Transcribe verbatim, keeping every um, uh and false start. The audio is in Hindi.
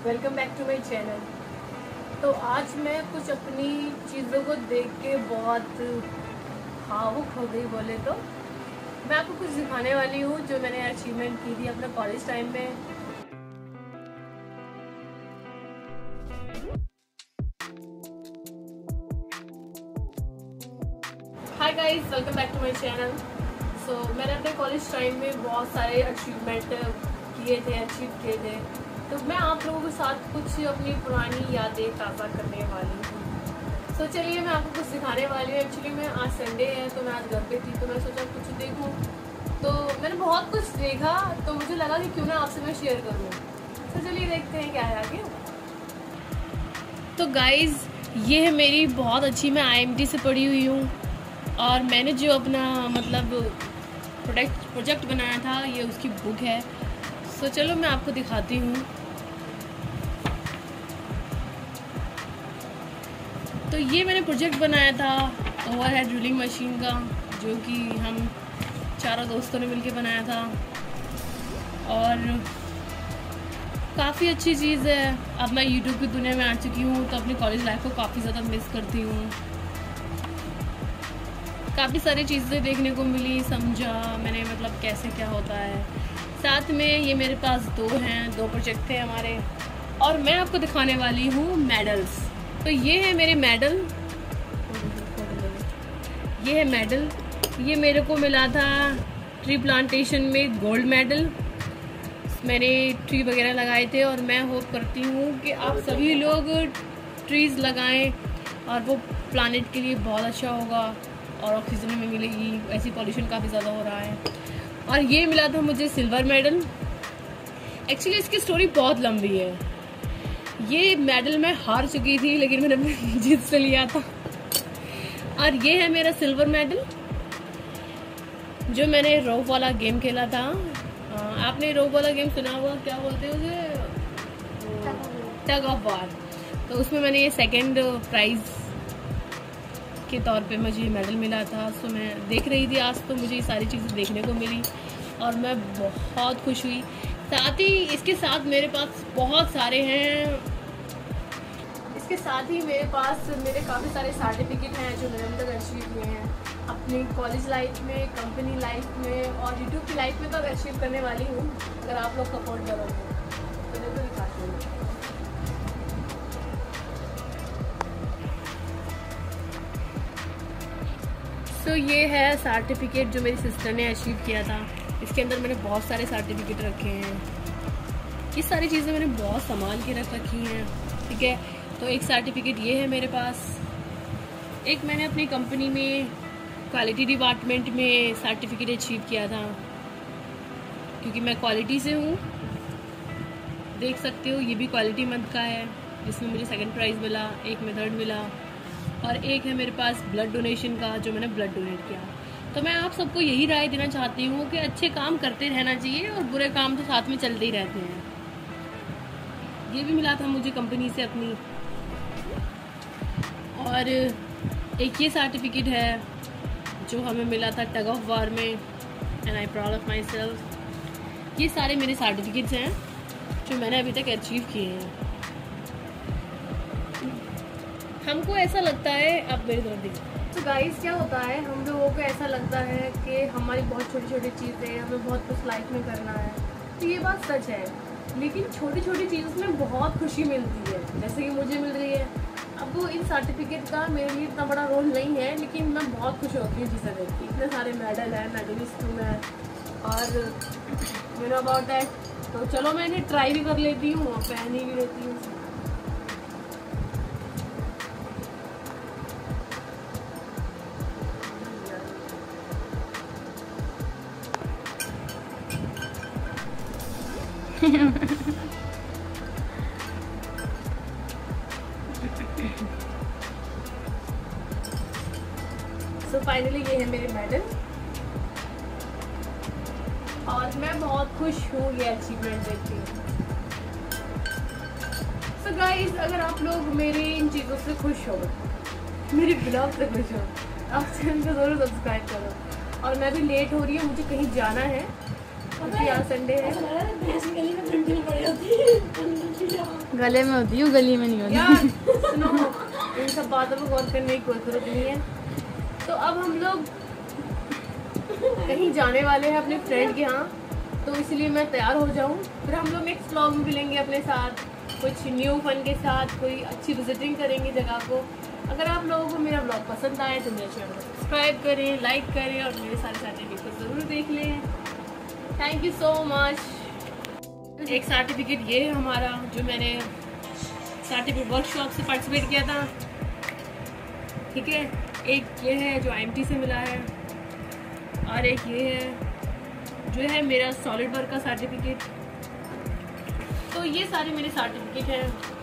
Welcome back to my channel. तो आज मैं कुछ अपनी चीज़ों को देख के बहुत भावुक हो गई बोले तो। मैं आपको कुछ दिखाने वाली हूँ जो मैंने अचीवमेंट की थी अपने कॉलेज टाइम में। Hi guys, welcome back to my channel. So मैंने अपने कॉलेज टाइम में बहुत सारे अचीवमेंट किए थे, अचीव किए थे। तो मैं आप लोगों के साथ कुछ अपनी पुरानी यादें ताज़ा करने वाली हूँ। सो चलिए मैं आपको कुछ सिखाने वाली हूँ। एक्चुअली मैं आज संडे है तो मैं आज घर पे थी, तो मैं सोचा कुछ देखूँ। तो मैंने बहुत कुछ देखा तो मुझे लगा कि क्यों ना आपसे मैं शेयर करूँ। तो चलिए देखते हैं क्या है आगे। तो गाइज ये है मेरी बहुत अच्छी, मैं आई एम टी से पढ़ी हुई हूँ और मैंने जो अपना मतलब प्रोडक्ट प्रोजेक्ट बनाया था ये उसकी बुक है। सो चलो मैं आपको दिखाती हूँ। तो ये मैंने प्रोजेक्ट बनाया था ओवरहेड ड्रिलिंग मशीन का, जो कि हम चारों दोस्तों ने मिलकर बनाया था और काफ़ी अच्छी चीज़ है। अब मैं यूट्यूब की दुनिया में आ चुकी हूँ तो अपनी कॉलेज लाइफ को काफ़ी ज़्यादा मिस करती हूँ। काफ़ी सारी चीज़ें देखने को मिली, समझा मैंने मतलब कैसे क्या होता है। साथ में ये मेरे पास दो हैं, दो प्रोजेक्ट थे हमारे और मैं आपको दिखाने वाली हूँ मेडल्स। तो ये है मेरे मेडल, ये है मेडल। ये मेरे को मिला था ट्री प्लांटेशन में गोल्ड मेडल। मैंने ट्री वगैरह लगाए थे और मैं होप करती हूँ कि आप सभी लोग ट्रीज़ लगाएं और वो प्लानेट के लिए बहुत अच्छा होगा और ऑक्सीजन में मिलेगी। ऐसी पॉल्यूशन काफ़ी ज़्यादा हो रहा है। और ये मिला था मुझे सिल्वर मेडल। एक्चुअली इसकी स्टोरी बहुत लंबी है। ये मेडल मैं हार चुकी थी लेकिन मैंने जीत से लिया था। और ये है मेरा सिल्वर मेडल जो मैंने रोप वाला गेम खेला था। आपने रोप वाला गेम सुना हुआ, क्या बोलते हैं उसे, टग ऑफ वार। तो उसमें मैंने ये सेकंड प्राइज के तौर पे मुझे मेडल मिला था। सो मैं देख रही थी आज तो मुझे ये सारी चीज़ें देखने को मिली और मैं बहुत खुश हुई। साथ ही इसके साथ मेरे पास बहुत सारे हैं, इसके साथ ही मेरे पास मेरे काफ़ी सारे सर्टिफिकेट हैं जो मैंने अभी तक अचीव किए हैं अपनी कॉलेज लाइफ में, कंपनी लाइफ में और यूट्यूब की लाइफ में। तो अचीव करने वाली हूँ अगर आप लोग सपोर्ट करोगे तो। देखो दिखाती हूँ। तो so, ये है सर्टिफिकेट जो मेरी सिस्टर ने अचीव किया था। इसके अंदर मैंने बहुत सारे सर्टिफिकेट रखे हैं। ये सारी चीज़ें मैंने बहुत संभाल के रख रखी हैं, ठीक है। तो एक सर्टिफिकेट ये है मेरे पास। एक मैंने अपनी कंपनी में क्वालिटी डिपार्टमेंट में सर्टिफिकेट अचीव किया था क्योंकि मैं क्वालिटी से हूँ। देख सकते हो ये भी क्वालिटी मंथ का है जिसमें मुझे सेकंड प्राइज़ मिला, एक में थर्ड मिला और एक है मेरे पास ब्लड डोनेशन का जो मैंने ब्लड डोनेट किया। तो मैं आप सबको यही राय देना चाहती हूँ कि अच्छे काम करते रहना चाहिए और बुरे काम तो साथ में चलते ही रहते हैं। ये भी मिला था मुझे कंपनी से अपनी। और एक ये सर्टिफिकेट है जो हमें मिला था टग ऑफ वार में, and I proud of myself. ये सारे मेरे सर्टिफिकेट्स हैं जो मैंने अभी तक अचीव किए हैं। हमको ऐसा लगता है, अब मेरी तरफ देखिए। तो गाइस क्या होता है, हम लोगों को ऐसा लगता है कि हमारी बहुत छोटी छोटी चीज़ें, हमें बहुत कुछ लाइफ में करना है। तो ये बात सच है, लेकिन छोटी छोटी चीज़ों में बहुत खुशी मिलती है, जैसे कि मुझे मिल रही है। अब वो इन सर्टिफिकेट का मेरे लिए इतना बड़ा रोल नहीं है, लेकिन मैं बहुत खुश होती हूँ चीज़ें देख के। इतने सारे मेडल हैं, मेडलिस्ट हूँ मैं और यू नो अबाउट दैट। तो चलो मैं इन्हें ट्राई भी कर लेती हूँ और पहन ही भी लेती हूँ। सो फाइनली ये है मेरे मेडल और मैं बहुत खुश हूँ ये अचीवमेंट देख के। सो गाइस अगर आप लोग मेरी इन चीज़ों से खुश हो, मेरी ब्लॉग से खुश हो, आप चैनल को ज़रूर सब्सक्राइब करो। और मैं भी लेट हो रही हूँ, मुझे कहीं जाना है क्योंकि आज संडे है। गले में होती है, गली में नहीं होती। यार सुनो, इन सब बातों पर गौर करने की कोई जरूरत नहीं है। तो अब हम लोग कहीं जाने वाले हैं अपने फ्रेंड के यहाँ, तो इसलिए मैं तैयार हो जाऊँ, फिर हम लोग नेक्स्ट व्लॉग में मिलेंगे अपने साथ कुछ न्यू फन के साथ, कोई अच्छी विजिटिंग करेंगे जगह को। अगर आप लोगों को मेरा ब्लॉग पसंद आए तो मेरे चैनल को सब्सक्राइब करें, लाइक करें और मेरे सारे सर्टिफिकेट को ज़रूर देख लें। Thank you so much. एक सर्टिफिकेट ये है हमारा, जो मैंने सर्टिफिकेट वर्कशॉप से पार्टिसिपेट किया था, ठीक है। एक ये है जो आई एम टी से मिला है, और एक ये है जो है मेरा सॉलिड वर्क का सर्टिफिकेट। तो ये सारे मेरे सर्टिफिकेट हैं।